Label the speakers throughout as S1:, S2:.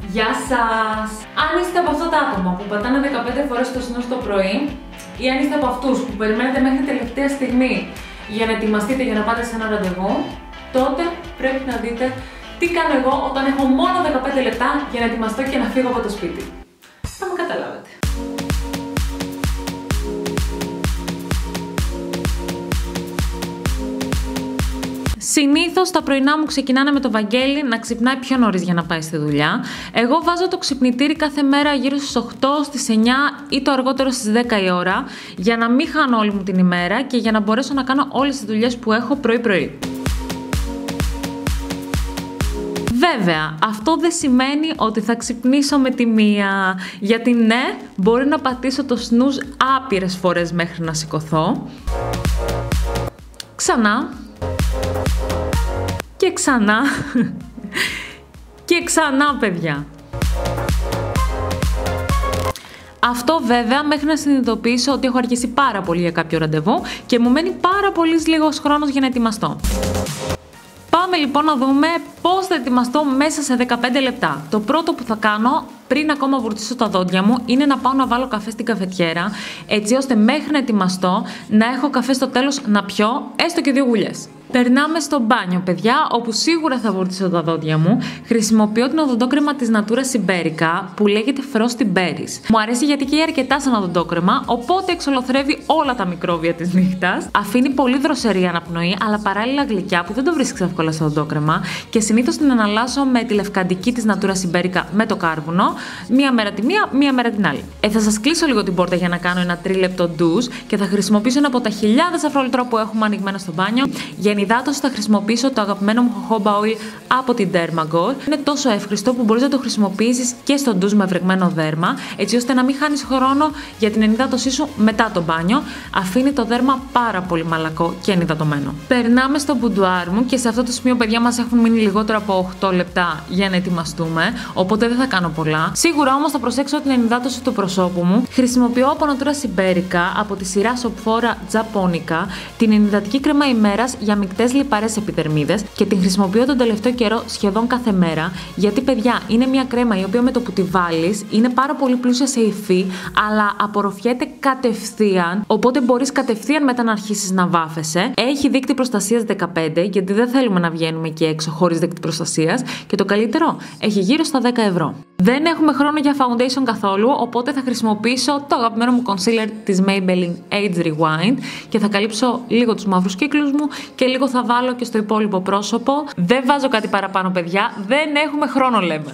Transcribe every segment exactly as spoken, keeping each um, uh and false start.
S1: Γεια σας! Αν είστε από αυτά τα άτομα που πατάνε δεκαπέντε φορές το snooze το πρωί ή αν είστε από αυτούς που περιμένετε μέχρι τελευταία στιγμή για να ετοιμαστείτε για να πάτε σε ένα ραντεβού, τότε πρέπει να δείτε τι κάνω εγώ όταν έχω μόνο δεκαπέντε λεπτά για να ετοιμαστώ και να φύγω από το σπίτι. Θα με καταλάβετε. Συνήθως τα πρωινά μου ξεκινάνε με το Βαγγέλη να ξυπνάει πιο νωρίς για να πάει στη δουλειά. Εγώ βάζω το ξυπνητήρι κάθε μέρα γύρω στις οκτώ, στις εννιά ή το αργότερο στις δέκα η ώρα για να μην χάνω όλη μου την ημέρα και για να μπορέσω να κάνω όλες τις δουλειές που έχω πρωί-πρωί. Βέβαια, αυτό δεν σημαίνει ότι θα ξυπνήσω με τη μία, γιατί ναι, μπορεί να πατήσω το snooze άπειρες φορές μέχρι να σηκωθώ. Ξανά. Και ξανά. Και ξανά, παιδιά. Αυτό βέβαια μέχρι να συνειδητοποιήσω ότι έχω αργήσει πάρα πολύ για κάποιο ραντεβού και μου μένει πάρα πολύ λίγος χρόνος για να ετοιμαστώ. Πάμε λοιπόν να δούμε πώς θα ετοιμαστώ μέσα σε δεκαπέντε λεπτά. Το πρώτο που θα κάνω πριν ακόμα βουρτίσω τα δόντια μου είναι να πάω να βάλω καφέ στην καφετιέρα, έτσι ώστε μέχρι να ετοιμαστώ να έχω καφέ στο τέλος να πιω έστω και δύο γουλιές. Περνάμε στο μπάνιο, παιδιά, όπου σίγουρα θα βουρτίσω τα δόντια μου. Χρησιμοποιώ την οδοντόκρεμα της Natura Siberica που λέγεται Frosty Berries. Μου αρέσει γιατί καίει αρκετά σαν οδοντόκρεμα, οπότε εξολοθρεύει όλα τα μικρόβια της νύχτας. Αφήνει πολύ δροσερή αναπνοή, αλλά παράλληλα γλυκιά που δεν το βρίσκεις εύκολα στο οδοντόκρεμα. Και συνήθως την αναλάσω με τη λευκαντική της Natura Siberica με το κάρβουνο, μία μέρα τη μία, μία μέρα την άλλη. Ε, θα σας κλείσω λίγο την πόρτα για να κάνω ένα τρίλεπτο ντουζ και θα χρησιμοποιήσω ένα από τα χιλιάδες αφρολιτρό που έχουμε ανοιγμένα στο μπάνιο. Για ενυδάτωση θα χρησιμοποιήσω το αγαπημένο μου jojoba oil από την Dermagor. Είναι τόσο εύχριστο που μπορείς να το χρησιμοποιήσεις και στο ντουζ με βρεγμένο δέρμα, έτσι ώστε να μην χάνεις χρόνο για την ενυδάτωσή σου μετά το μπάνιο. Αφήνει το δέρμα πάρα πολύ μαλακό και ενυδατωμένο. Περνάμε στο μπουντουάρ μου και σε αυτό το σημείο, παιδιά, μας έχουν μείνει λιγότερο από οκτώ λεπτά για να ετοιμαστούμε, οπότε δεν θα κάνω πολλά. Σίγουρα όμως θα προσέξω την ενυδάτωση του προσώπου μου. Χρησιμοποιώ από Natura Siberica από τη σειρά Sopphora Japonica την ενυδατική κρέμα ημέρας για μικτές λιπαρές επιδερμίδες και την χρησιμοποιώ τον τελευταίο καιρό σχεδόν κάθε μέρα, γιατί, παιδιά, είναι μια κρέμα η οποία με το που τη βάλεις είναι πάρα πολύ πλούσια σε υφή, αλλά απορροφιέται κατευθείαν, οπότε μπορείς κατευθείαν μετά να αρχίσεις να βάφεσαι. Έχει δείκτη προστασίας δεκαπέντε, γιατί δεν θέλουμε να βγαίνουμε εκεί έξω χωρίς δείκτη προστασίας, και το καλύτερο, έχει γύρω στα δέκα ευρώ. Δεν έχουμε χρόνο για foundation καθόλου, οπότε θα χρησιμοποιήσω το αγαπημένο μου concealer της Maybelline Age Rewind και θα καλύψω λίγο τους μαύρους κύκλους μου και λίγο θα βάλω και στο υπόλοιπο πρόσωπο. Δεν βάζω κάτι παραπάνω, παιδιά, δεν έχουμε χρόνο, λέμε.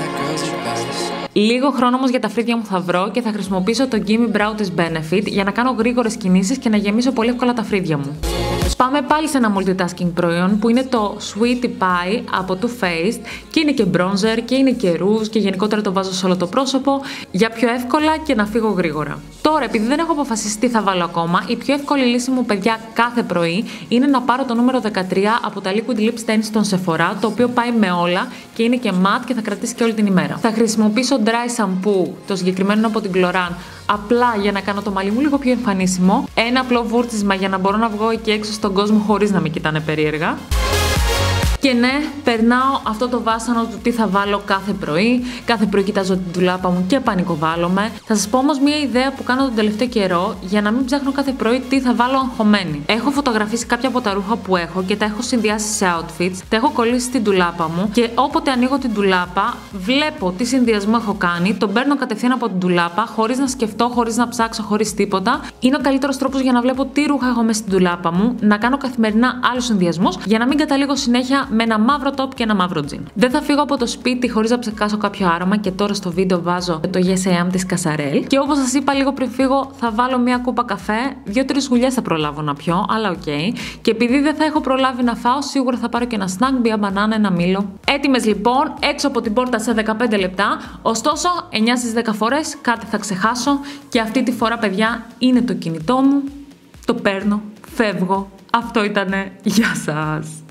S1: Λίγο χρόνο όμως για τα φρύδια μου θα βρω και θα χρησιμοποιήσω το Gimme Brow της Benefit για να κάνω γρήγορες κινήσεις και να γεμίσω πολύ εύκολα τα φρύδια μου. Πάμε πάλι σε ένα multitasking προϊόν που είναι το Sweetie Pie από Too Faced και είναι και bronzer και είναι και rouge και γενικότερα το βάζω σε όλο το πρόσωπο για πιο εύκολα και να φύγω γρήγορα. Τώρα, επειδή δεν έχω αποφασίσει τι θα βάλω ακόμα, η πιο εύκολη λύση μου, παιδιά, κάθε πρωί είναι να πάρω το νούμερο δεκατρία από τα Liquid Lip Stains των Sephora, το οποίο πάει με όλα και είναι και matte και θα κρατήσει και όλη την ημέρα. Θα χρησιμοποιήσω dry shampoo, το συγκεκριμένο από την Cloran, απλά για να κάνω το μαλλί μου λίγο πιο εμφανίσιμο. Ένα απλό βούρτισμα για να μπορώ να βγω εκεί έξω στον κόσμο χωρίς να με κοιτάνε περίεργα. Και ναι, περνάω αυτό το βάσανο του τι θα βάλω κάθε πρωί. Κάθε πρωί κοιτάζω την ντουλάπα μου και πανικοβάλλομαι. Θα σας πω όμως μια ιδέα που κάνω τον τελευταίο καιρό για να μην ψάχνω κάθε πρωί τι θα βάλω αγχωμένη. Έχω φωτογραφίσει κάποια από τα ρούχα που έχω και τα έχω συνδυάσει σε outfits. Τα έχω κολλήσει στην ντουλάπα μου και όποτε ανοίγω την ντουλάπα, βλέπω τι συνδυασμό έχω κάνει, τον παίρνω κατευθείαν από την ντουλάπα, χωρίς να σκεφτώ, χωρίς να ψάξω, χωρίς τίποτα. Είναι ο καλύτερος τρόπος για να βλέπω τι ρούχα έχω μέσα στην ντουλάπα μου, να κάνω καθημερινά άλλους συνδυασμούς για να μην καταλήγω συνέχεια με ένα μαύρο top και ένα μαύρο τζιν. Δεν θα φύγω από το σπίτι χωρίς να ψεκάσω κάποιο άρωμα και τώρα στο βίντεο βάζω το Yes I Am της Cazarel. Και όπως σας είπα λίγο πριν φύγω, θα βάλω μια κούπα καφέ. Δύο-τρεις γουλιές θα προλάβω να πιω, αλλά οκ. Okay. Και επειδή δεν θα έχω προλάβει να φάω, σίγουρα θα πάρω και ένα snack, μια μπανάνα, ένα μήλο. Έτοιμες λοιπόν, έξω από την πόρτα σε δεκαπέντε λεπτά. Ωστόσο, εννιά στις δέκα φορές κάτι θα ξεχάσω και αυτή τη φορά, παιδιά, είναι το κινητό μου. Το παίρνω, φεύγω. Αυτό ήτανε. Γεια σας.